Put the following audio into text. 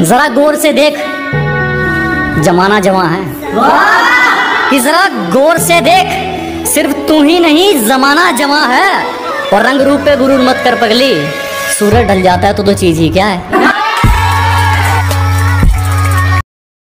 जरा गौर से देख, जमाना जवां है। कि जरा गौर से देख, सिर्फ तू ही नहीं जमाना जवां है। और रंग रूप पे गुरूर मत कर पगली, सूरज ढल जाता है तो चीज ही क्या है।